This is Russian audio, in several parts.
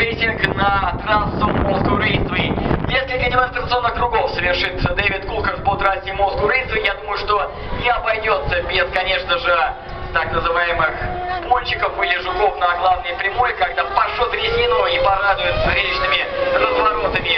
Racing на трассу Moscow Raceway. Несколько демонстрационных кругов совершит Дэвид Кулхарт по трассе Moscow Raceway. Я думаю, что не обойдется без, конечно же, так называемых пончиков или жуков на главной прямой, когда пошел резину и порадует зрелищными разворотами.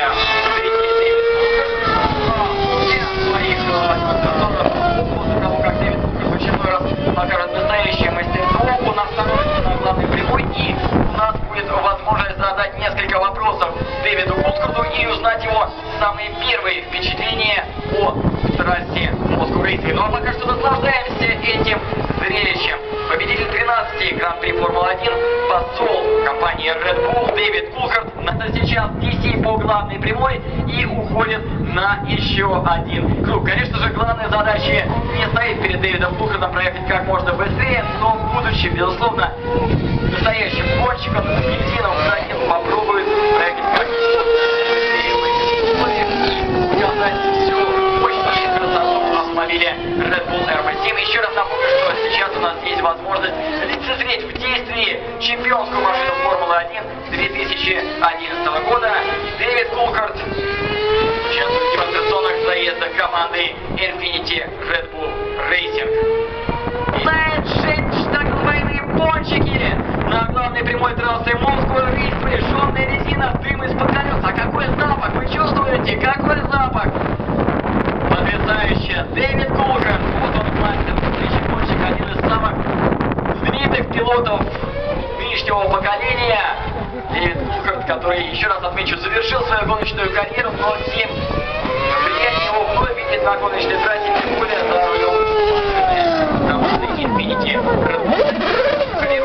Своих демонстрационных после того, как Дэвид Кулхарт в очередной раз покажет настоящее мастерство, он остановится на главной прямой, и у нас будет возможность задать несколько вопросов Дэвиду Кулхарту и узнать его самые первые впечатления о трассе Moscow Raceway. Ну а пока что наслаждаемся этим зрелищем. Победитель 13-й Гран-при Формулы-1 посол компании Red Bull Дэвид Кулхарт сейчас DC по главной прямой и уходит на еще один круг. Конечно же, главная задача не стоит перед Дэвидом Кулхартом проехать как можно быстрее, но будучи, безусловно, настоящим гонщиком, бензином попробует проехать как можно быстрее в этих условиях и показать всю мощную красоту автомобиля Red Bull RB7. Еще раз напомню, что сейчас у нас есть возможность лицезреть в действии чемпионскую машину Формулы-1 2011 года. Дэвид Кулхарт участвует в демонстрационных заездах команды Infiniti Red Bull Racing. Знает так называемые пончики на главной прямой трассы Moscow Raceway. Жженая резина, дым из-под колес. А какой запах? Вы чувствуете? Какой запах? Потрясающе. Дэвид Кулхарт. Вот он, мастер, настоящий гонщик, один из самых знаменитых пилотов нынешнего поколения. Дэвид Кулхарт, который, еще раз отмечу, завершил свою гоночную карьеру, но тем влияние его вновь видит на гоночной трассе, тем более за рулем команды Infiniti Red Bull. Карьеру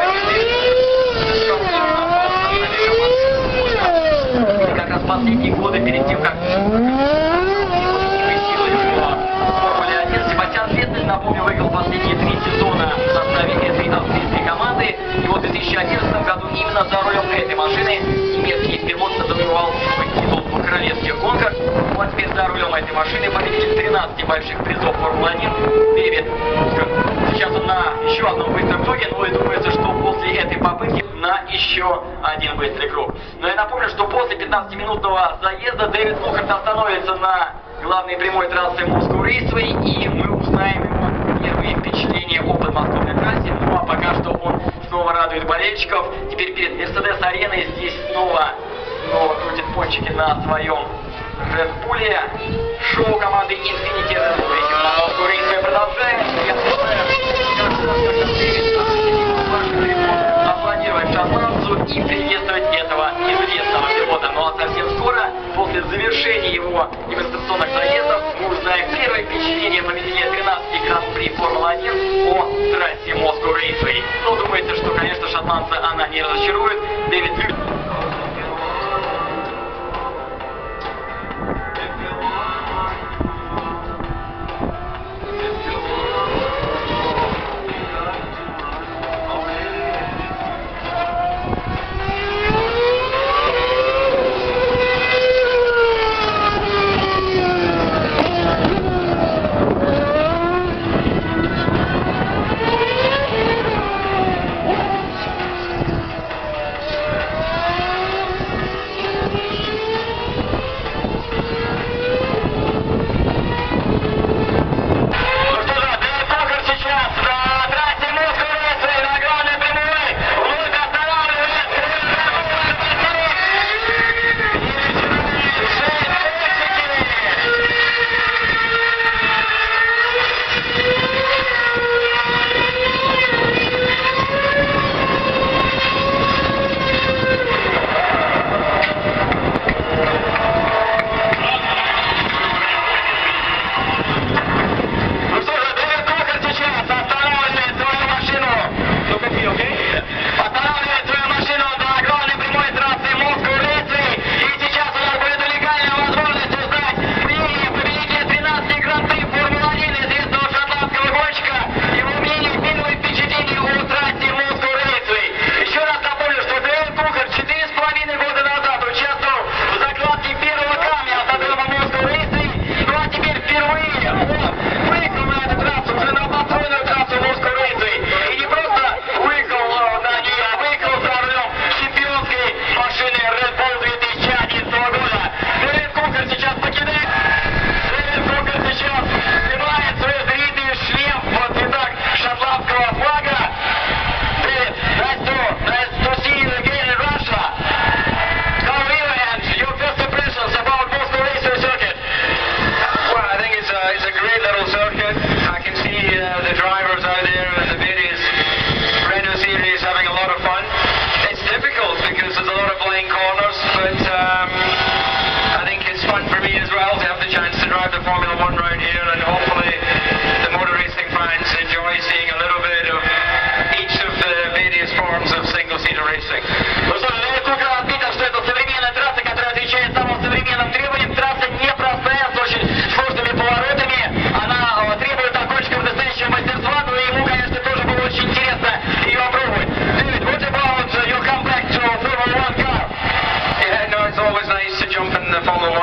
и как раз последние годы перед тем, как напомню, выиграл последние 3 сезона в составе этой австрийской команды. И вот в 2011 году именно за рулем этой машины немецкий пилот завоевал свой титул в королевских гонках. Ну а теперь за рулем этой машины победитель 13 больших призов Формулы-1 Дэвид Кулхарт. Сейчас он на еще одном быстром круге, но и думается, что после этой попытки на еще один быстрый круг. Но я напомню, что после 15-минутного заезда Дэвид Кулхарт остановится на главной прямой трассы Moscow Raceway, и мы узнаем его первые впечатления о подмосковной трассе. Ну а пока что он снова радует болельщиков. Теперь перед Мерседес-ареной здесь снова крутит пончики на своем Red Bull. Шоу команды Infiniti Red Bull Racing на Moscow Raceway продолжается. Я аплодировать шотландцу и приветствовать этого известного пилота. Ну а совсем скоро, после завершения его демонстрационных заездов, мы узнаем первое впечатление победителя 13-й Гран-при Формулы-1 о трассе Moscow Raceway. Но думается, что, конечно, шотландца она не разочарует. Дэвид любит.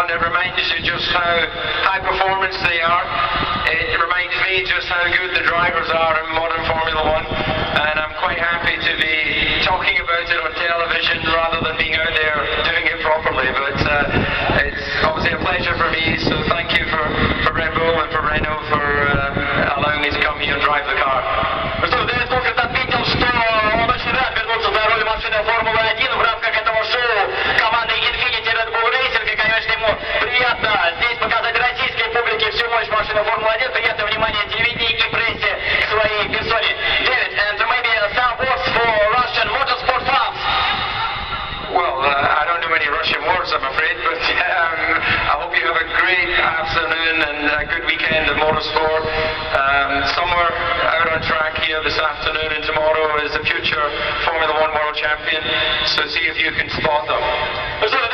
and it reminds you just how high performance they are. It reminds me just how good the drivers are in modern Formula One, and I'm quite happy to be talking about it on television rather than being out there doing it properly. But it's obviously a pleasure for me, so thank you for Red Bull and for Renault for allowing me to come here and drive the car. Дэвид Кулфилд отметил, что он очень рад вернуться за руль машины Формулы-1 в рамках этого шоу команды Infiniti Red Bull Racing. И, конечно, ему приятно здесь показать российской публике всю мощь машины Формулы-1. Приятное внимание телевидению и прессе к своей персоне. David, and maybe some words for Russian motorsport fans. Well, I don't know any Russian words, I'm afraid, but I hope you have a great afternoon and a good weekend of motorsport. Somewhere out on track here this afternoon and tomorrow is the future Formula One World Champion, so see if you can spot them.